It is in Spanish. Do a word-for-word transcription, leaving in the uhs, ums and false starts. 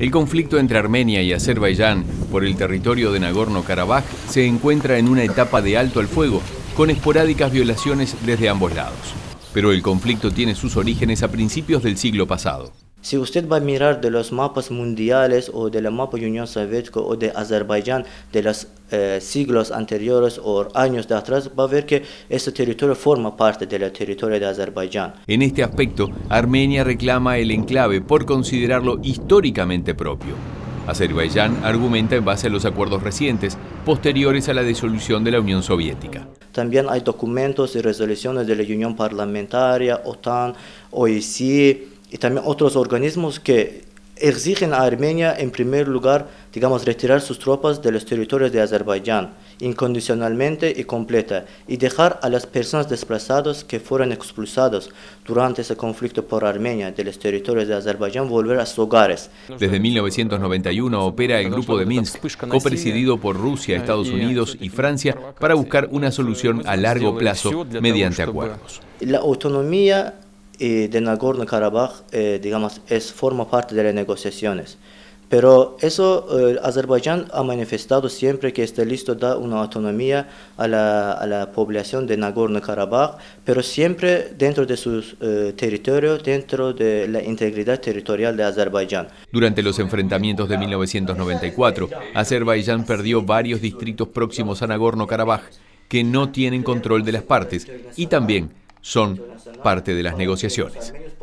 El conflicto entre Armenia y Azerbaiyán por el territorio de Nagorno-Karabaj se encuentra en una etapa de alto al fuego, con esporádicas violaciones desde ambos lados. Pero el conflicto tiene sus orígenes a principios del siglo pasado. Si usted va a mirar de los mapas mundiales o de la mapa Unión Soviética o de Azerbaiyán de los eh, siglos anteriores o años de atrás, va a ver que este territorio forma parte del territorio de Azerbaiyán. En este aspecto, Armenia reclama el enclave por considerarlo históricamente propio. Azerbaiyán argumenta en base a los acuerdos recientes, posteriores a la disolución de la Unión Soviética. También hay documentos y resoluciones de la Unión Parlamentaria, OTAN, O E C y también otros organismos que exigen a Armenia, en primer lugar, digamos, retirar sus tropas de los territorios de Azerbaiyán, incondicionalmente y completa, y dejar a las personas desplazadas que fueron expulsados durante ese conflicto por Armenia de los territorios de Azerbaiyán volver a sus hogares. Desde mil novecientos noventa y uno opera el Grupo de Minsk, copresidido por Rusia, Estados Unidos y Francia, para buscar una solución a largo plazo mediante acuerdos. La autonomía de Nagorno-Karabaj, eh, digamos, es, forma parte de las negociaciones. Pero eso, eh, Azerbaiyán ha manifestado siempre que está listo a dar una autonomía a la, a la población de Nagorno-Karabaj, pero siempre dentro de su eh, territorio, dentro de la integridad territorial de Azerbaiyán. Durante los enfrentamientos de mil novecientos noventa y cuatro, Azerbaiyán perdió varios distritos próximos a Nagorno-Karabaj que no tienen control de las partes y también son parte de las negociaciones.